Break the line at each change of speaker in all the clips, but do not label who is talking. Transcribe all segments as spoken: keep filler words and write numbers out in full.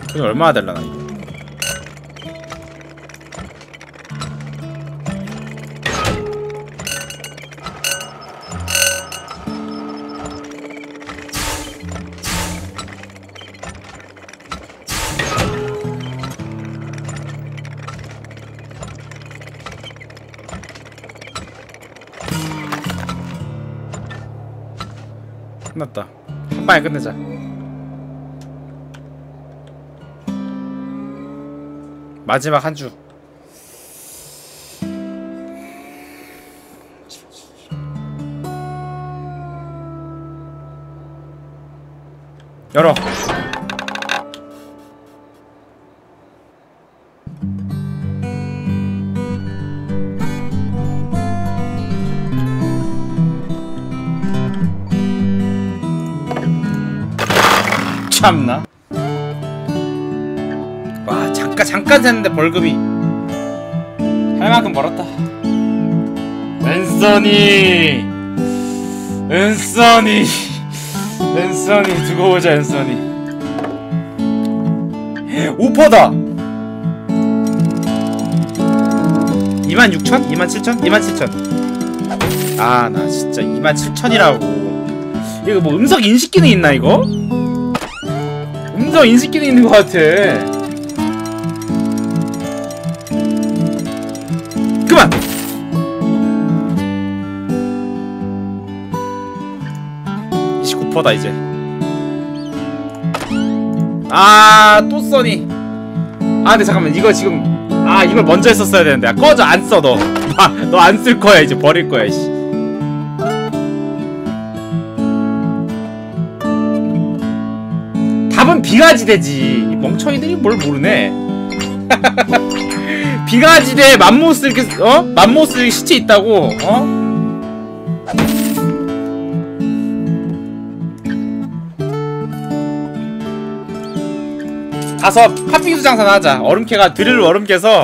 돈이 얼마나 될라나 이게. 끝났다. 한 방에 끝내자. 마지막 한 주. 열어. 참나. 와, 잠깐 잠깐 샜는데 벌금이 할 만큼 벌었다. 앤서니, 앤서니, 앤서니 두고 보자. 앤서니 오 퍼센트다. 이만 육천? 이만 칠천? 이만 칠천. 아, 나 진짜 이만 칠천이라고. 이거 뭐 음성 인식 기능 있나 이거? 음성 인식 기능 있는 것 같아. 그만! 이십구 퍼센트다 이제. 아, 또 써니. 아, 근데 잠깐만 이거 지금, 아, 이걸 먼저 했었어야 되는데. 아, 꺼져. 안 써 너. 아, 너 안 쓸 거야. 이제 버릴 거야. 씨. 답은 비가지대지. 이 멍청이들이 뭘 모르네. 비가지대에 맘모스 이렇게, 어? 맘모스 이렇게 시체 있다고, 어? 가서 팥빙수 장사나 하자. 얼음캐가 드릴로 얼음 캐서.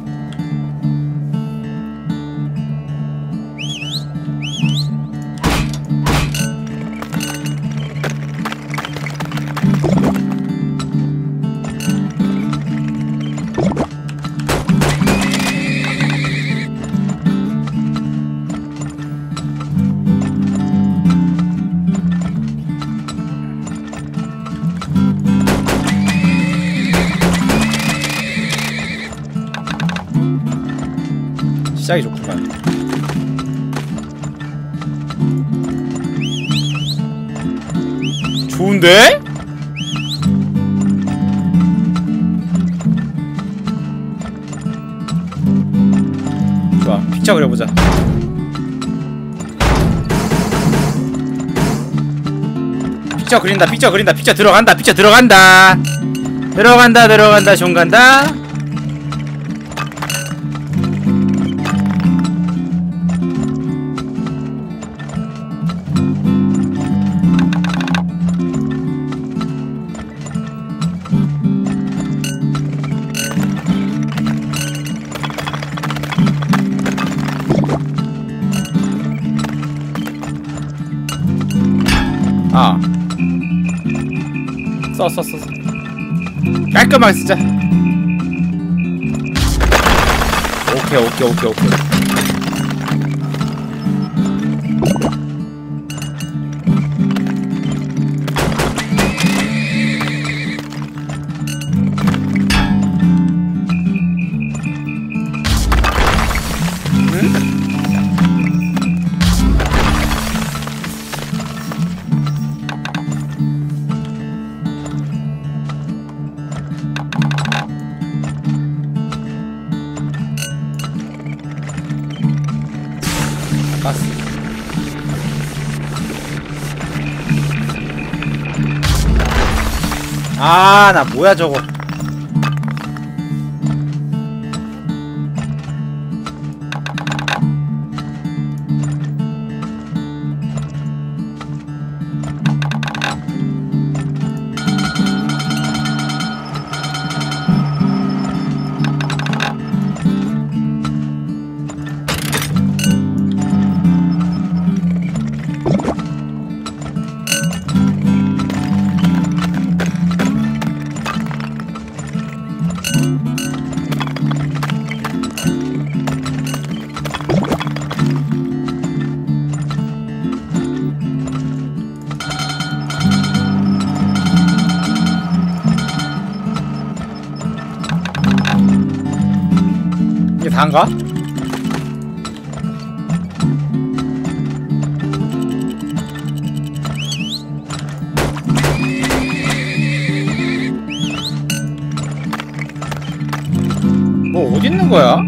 시작이 좋구만. 좋은데? 좋아, 픽처 그려보자. 픽처 그린다. 픽처 그린다. 픽처 들어간다. 픽처 들어간다. 들어간다. 들어간다. 종 간다. 아, 써, 써, 써, 써. 깔끔하게 쓰자. 오케이, 오케이, 오케이, 오케이. 아, 나 뭐야 저거. 다인가? 뭐 어디 있는 거야?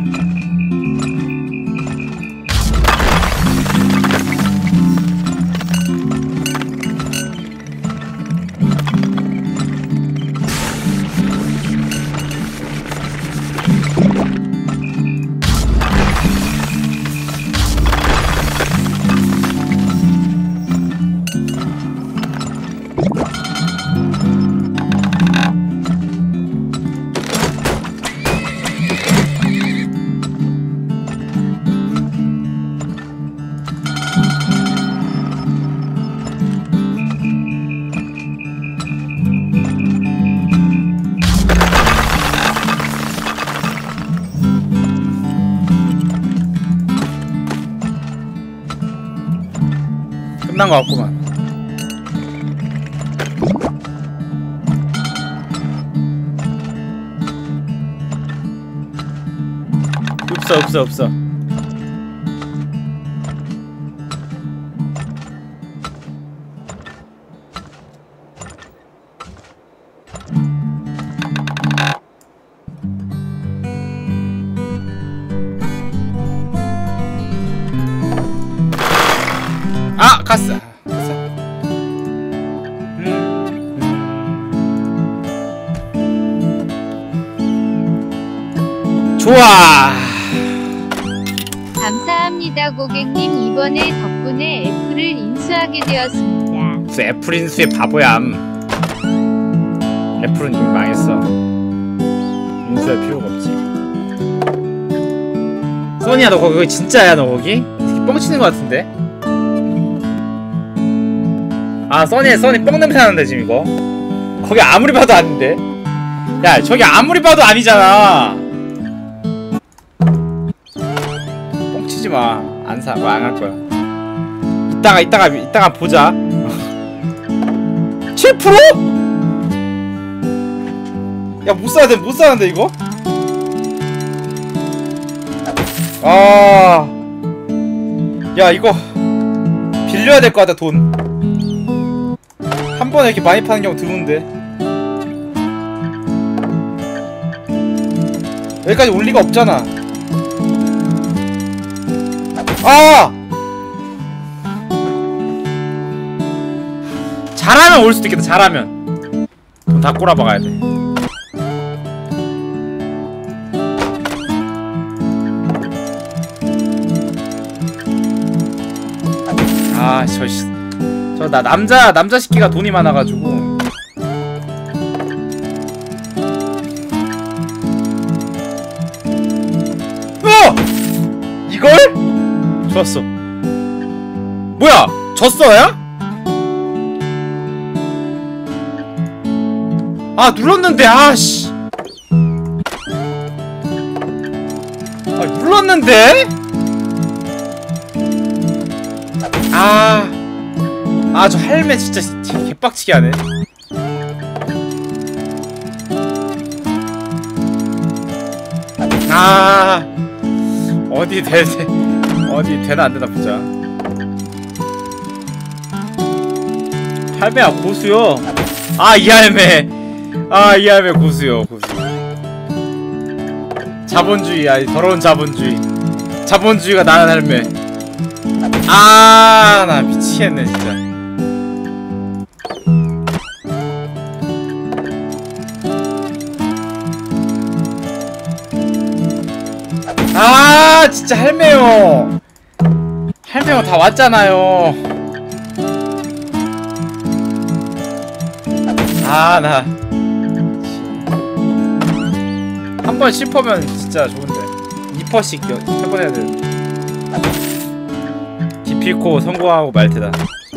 끝난 것 같구만. 없어 없어 없어. 아! 가스! 가스. 음. 음. 좋아!
감사합니다 고객님. 이번에 덕분에 애플을 인수하게 되었습니다.
무슨 애플 인수의 바보야. 애플은 이미 망했어. 인수할 필요가 없지. 소니야 너 거기 진짜야 너 거기? 되게 뻥치는 것 같은데? 아 써니 써니 뻥 냄새 나는데 지금 이거 거기 아무리 봐도 아닌데. 야 저기 아무리 봐도 아니잖아. 뻥치지마. 안 사. 뭐 안 할 거야. 이따가 이따가 이따가 보자. 칠 퍼센트? 야 못 사야 돼. 못 사는데 이거? 아, 야 이거 빌려야 될 것 같다. 돈 한 번에 이렇게 많이 파는 경우 드문데. 여기까지 올 리가 없잖아. 아! 잘하면 올 수도 있겠다. 잘하면 돈 다 꼬라박아야 돼. 아, 저 씨. 저 나 남자 남자 새끼가 돈이 많아가지고. 어! 이걸? 좋았어. 뭐야? 졌어야? 아 눌렀는데 아씨. 아 눌렀는데? 아. 아 저 할매 진짜 개빡치게 하네. 아 어디 되 어디 되나 안 되나 보자. 할매야 고수요. 아 이 할매. 아 이 할매 고수요 고수. 자본주의. 아이 더러운 자본주의. 자본주의가 나는 할매. 아 나 미치겠네 진짜. 아 진짜 할매요. 할매요 다 왔잖아요. 아 나 한 번 십 퍼면 진짜 좋은데 이 퍼씩 해보내야 돼. 디피코 성공하고 말테다.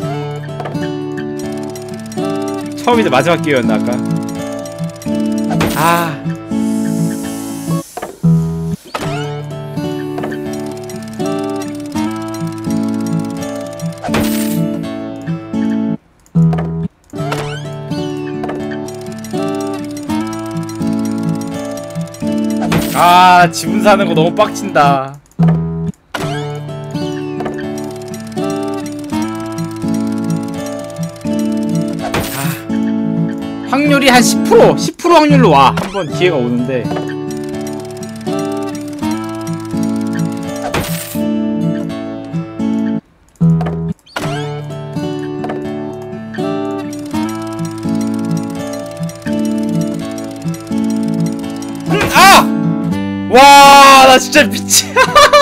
처음이자 마지막 기회였나 아까. 아 아, 지분 사는 거 너무 빡친다. 아, 확률이 한 십 퍼센트 십 퍼센트 확률로 와. 한번 기회가 오는데. 와, 나 진짜 미치.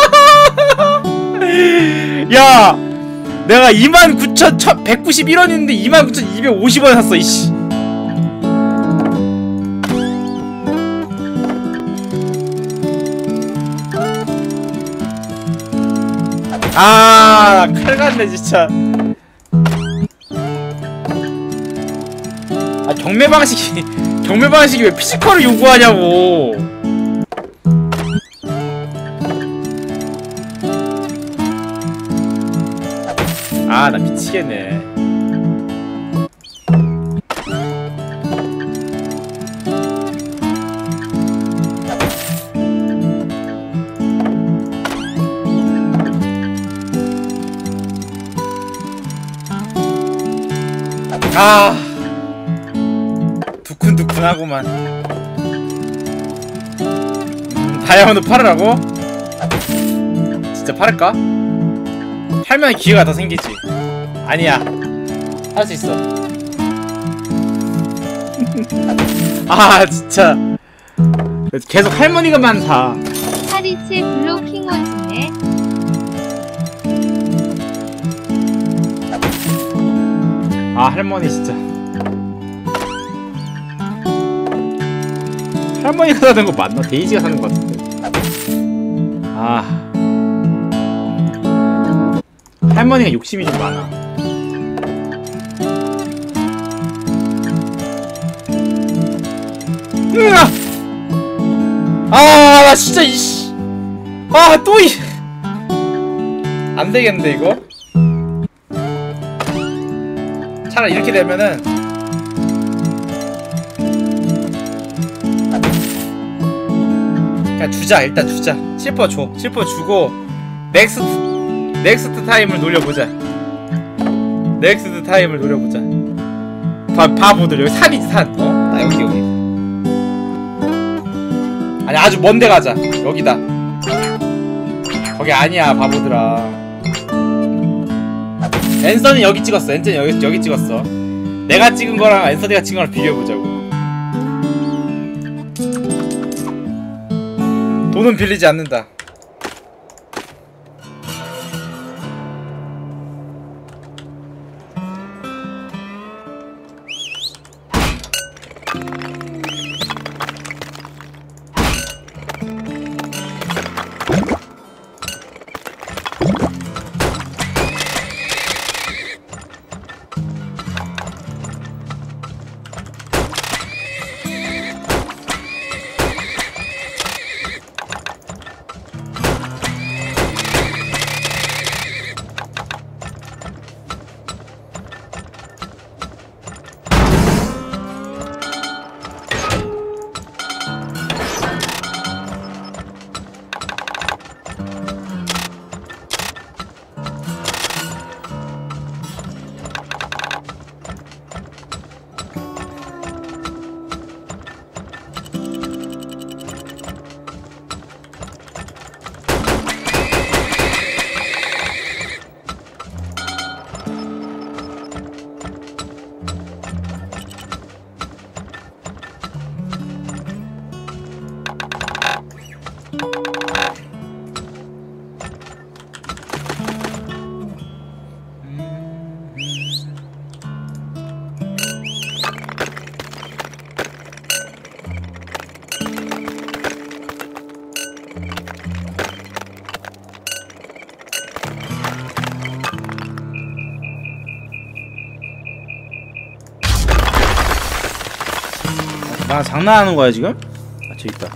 야, 내가 이만 구천 백구십일 원인데 이만 구천 이백오십 원 샀어, 이씨. 아, 칼 같네, 진짜. 아, 경매 방식이, 경매 방식이 왜 피지컬을 요구하냐고. 아, 나 미치겠네. 아, 두근두근하구만. 음, 다이아몬드 팔으라고? 진짜 팔을까? 팔면 기회가 더 생기지. 아니야, 할 수 있어. 아, 진짜 계속 할머니가만 사.
파리채 블로킹 오지네.
아, 할머니 진짜. 할머니가 사는 거 맞나? 데이지가 사는 거 같은데. 아, 할머니가 욕심이 좀 많아. 으아! 아, 나 진짜 이씨. 아, 또 이. 안 되겠는데 이거? 차라리 이렇게 되면은 그냥 주자. 일단 주자. 칠 퍼센트 줘. 칠 퍼센트 주고 넥스트 넥스트 타임을 노려보자. 넥스트 타임을 노려보자. 바, 바보들 여기 산이지 산. 어? 나 여기 여기. 아니, 아주 먼데 가자. 여기다. 거기 아니야, 바보들아. 앤서는 여기 찍었어. 앤서는 여기 여기 찍었어. 내가 찍은 거랑 앤서니가 찍은 거랑 비교해보자고. 돈은 빌리지 않는다. 나 장난하는 거야 지금? 아, 저기 있다.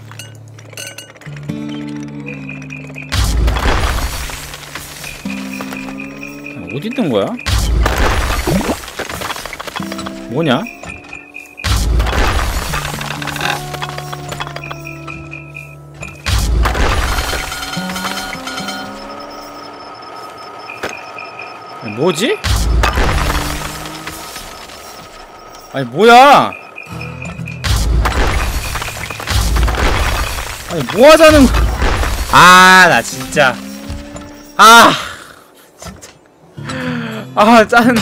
어디 있던 거야? 뭐냐? 뭐지? 아니 뭐야? 아니 뭐 하자는 거? 아, 나 진짜. 아, 진짜. 아, 짠.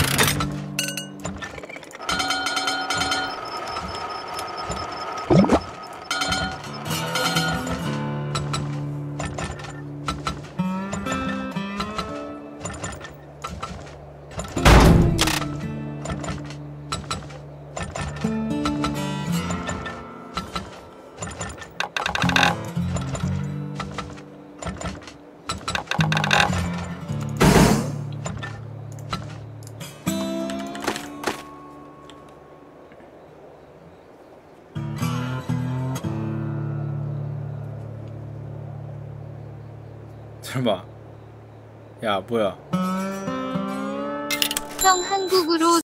설마. 야, 뭐야.
형 한국으로